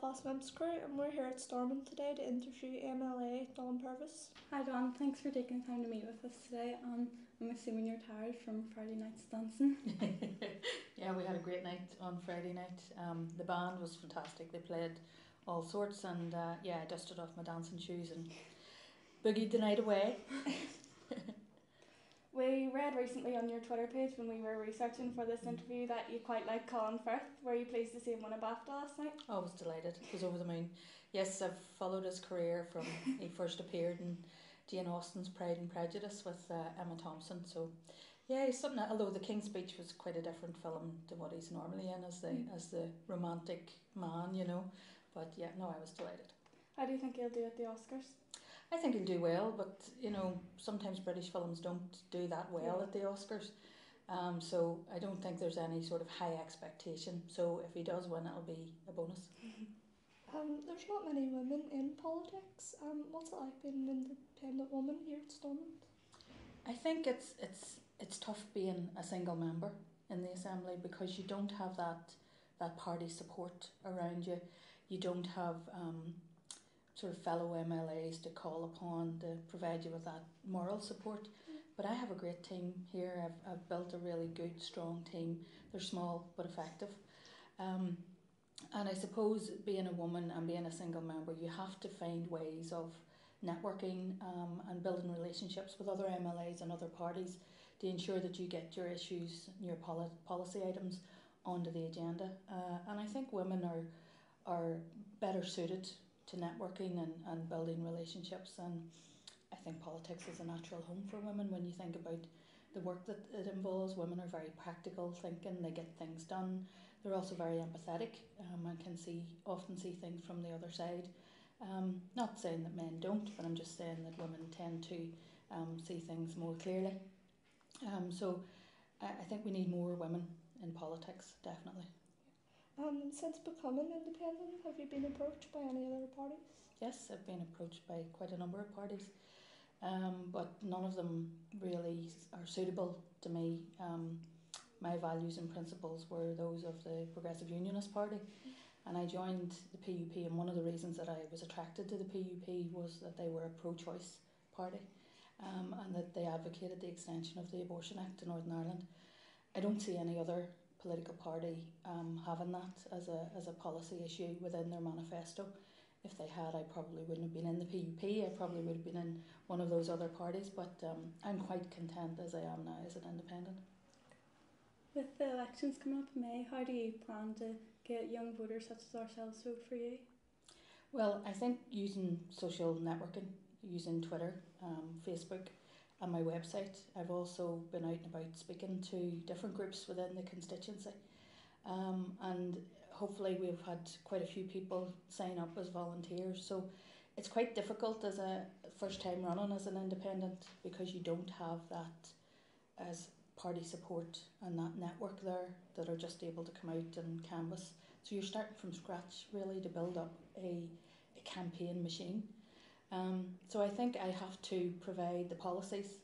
Belfast WIMPS Crew, and we're here at Stormont today to interview MLA Dawn Purvis. Hi Dawn, thanks for taking the time to meet with us today. I'm assuming you're tired from Friday night's dancing. Yeah, we had a great night on Friday night. The band was fantastic. They played all sorts, and I dusted off my dancing shoes and boogied the night away. We read recently on your Twitter page when we were researching for this interview that you quite like Colin Firth. Were you pleased to see him win a BAFTA last night? I was delighted. He was over the moon. Yes, I've followed his career from he first appeared in Jane Austen's Pride and Prejudice with Emma Thompson. So, yeah, he's something. Although The King's Speech was quite a different film to what he's normally in as the romantic man, you know. But yeah, no, I was delighted. How do you think he'll do at the Oscars? I think he'll do well, but you know, sometimes British films don't do that well at the Oscars. So I don't think there's any sort of high expectation. So if he does win, it'll be a bonus. There's not many women in politics. What's it like being an independent woman here at Stormont? I think it's tough being a single member in the Assembly because you don't have that party support around you. You don't have sort of fellow MLAs to call upon to provide you with that moral support. But I have a great team here. I've built a really good, strong team. They're small but effective. And I suppose being a woman and being a single member, you have to find ways of networking and building relationships with other MLAs and other parties to ensure that you get your issues, your policy items onto the agenda. And I think women are better suited to networking and building relationships, and I think politics is a natural home for women when you think about the work that it involves. Women are very practical thinking, they get things done. They're also very empathetic and can often see things from the other side. Not saying that men don't, but I'm just saying that women tend to see things more clearly. So I think we need more women in politics, definitely. Since becoming independent, have you been approached by any other parties? Yes, I've been approached by quite a number of parties, but none of them really are suitable to me. My values and principles were those of the Progressive Unionist Party, and I joined the PUP, and one of the reasons that I was attracted to the PUP was that they were a pro-choice party and that they advocated the extension of the Abortion Act in Northern Ireland. I don't see any other political party having that as a policy issue within their manifesto. If they had, I probably wouldn't have been in the PUP. I probably would have been in one of those other parties, but I'm quite content as I am now as an independent. With the elections coming up in May, how do you plan to get young voters such as ourselves to vote for you? Well, I think using social networking, using Twitter, Facebook and my website. I've also been out and about speaking to different groups within the constituency, and hopefully we've had quite a few people sign up as volunteers. So it's quite difficult as a first time running as an independent because you don't have that as party support and that network there that are just able to come out and canvass. So you're starting from scratch really to build up a campaign machine. So I think I have to provide the policies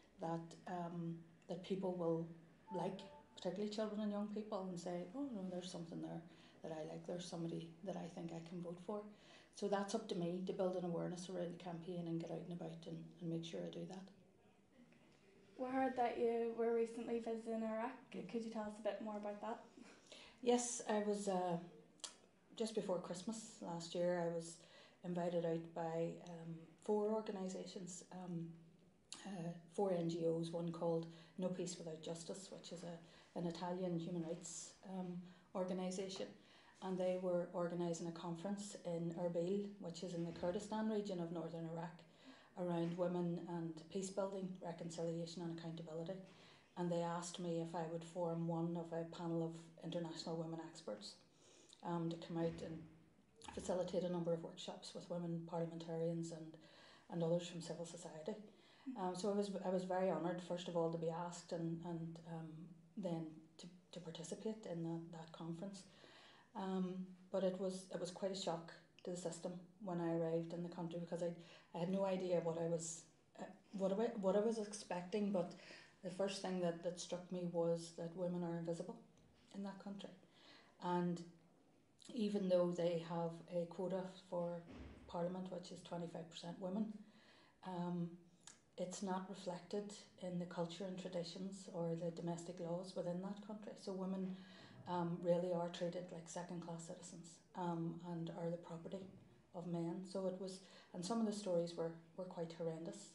that people will like, particularly children and young people, and say, oh no, there's something there that I like, there's somebody that I think I can vote for. So that's up to me to build an awareness around the campaign and get out and about and make sure I do that. We heard that you were recently visiting Iraq. Could you tell us a bit more about that? Yes, I was just before Christmas last year. I was invited out by 4 organisations, 4 NGOs, one called No Peace Without Justice, which is an Italian human rights organisation, and they were organising a conference in Erbil, which is in the Kurdistan region of northern Iraq, around women and peace building, reconciliation and accountability. And they asked me if I would form one of a panel of international women experts to come out and facilitate a number of workshops with women parliamentarians and others from civil society. So I was very honoured, first of all, to be asked and then to participate in that conference. But it was quite a shock to the system when I arrived in the country because I had no idea what I was expecting. But the first thing that struck me was that women are invisible in that country, and even though they have a quota for Parliament, which is 25% women, it's not reflected in the culture and traditions or the domestic laws within that country. So women really are treated like second-class citizens and are the property of men. So it was, and some of the stories were quite horrendous.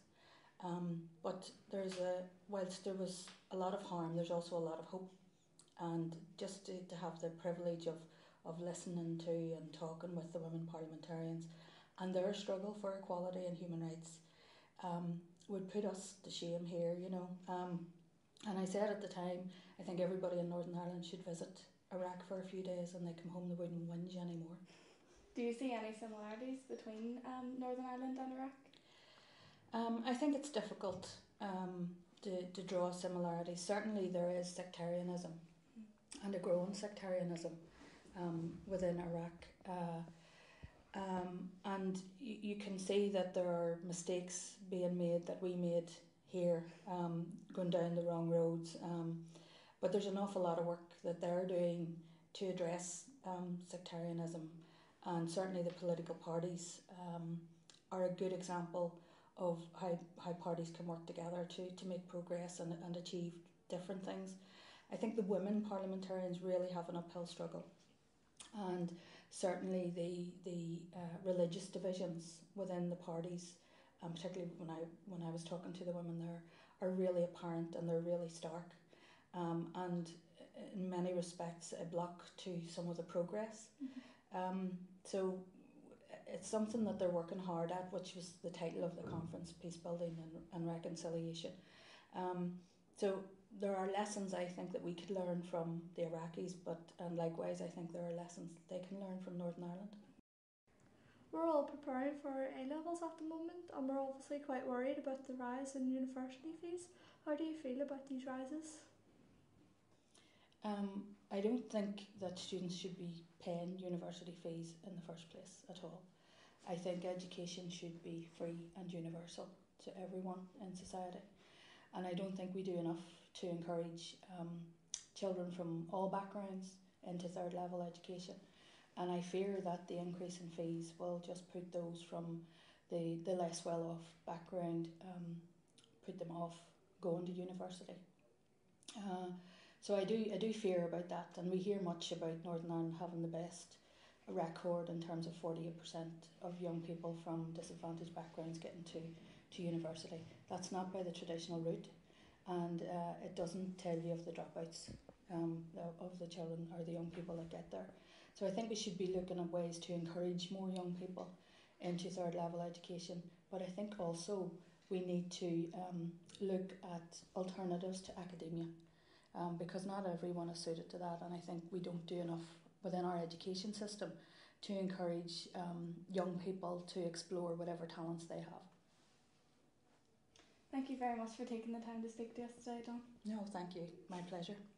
But whilst there was a lot of harm, there's also a lot of hope. And just to have the privilege of listening to and talking with the women parliamentarians and their struggle for equality and human rights would put us to shame here, you know. And I said at the time, I think everybody in Northern Ireland should visit Iraq for a few days, and they come home, they wouldn't whinge anymore. Do you see any similarities between Northern Ireland and Iraq? I think it's difficult to draw similarities. Certainly there is sectarianism and a growing sectarianism within Iraq. And you can see that there are mistakes being made that we made here, going down the wrong roads. But there's an awful lot of work that they're doing to address sectarianism, and certainly the political parties are a good example of how parties can work together to make progress and achieve different things. I think the women parliamentarians really have an uphill struggle, and certainly the religious divisions within the parties, particularly when I was talking to the women there, are really apparent and they're really stark, and in many respects a block to some of the progress. So it's something that they're working hard at, which was the title of the conference, Peace Building and Reconciliation. So there are lessons I think that we could learn from the Iraqis, and likewise I think there are lessons they can learn from Northern Ireland. We're all preparing for our A-levels at the moment, and we're obviously quite worried about the rise in university fees. How do you feel about these rises? I don't think that students should be paying university fees in the first place at all. I think education should be free and universal to everyone in society, and I don't think we do enough to encourage children from all backgrounds into third level education, and I fear that the increase in fees will just put those from the less well off background, put them off going to university. So I do fear about that, and we hear much about Northern Ireland having the best record in terms of 48% of young people from disadvantaged backgrounds getting to university. That's not by the traditional route, and it doesn't tell you of the dropouts of the children or the young people that get there. So I think we should be looking at ways to encourage more young people into third level education, but I think also we need to look at alternatives to academia, because not everyone is suited to that, and I think we don't do enough within our education system to encourage young people to explore whatever talents they have. Thank you very much for taking the time to speak to us today, Dawn. No, thank you. My pleasure.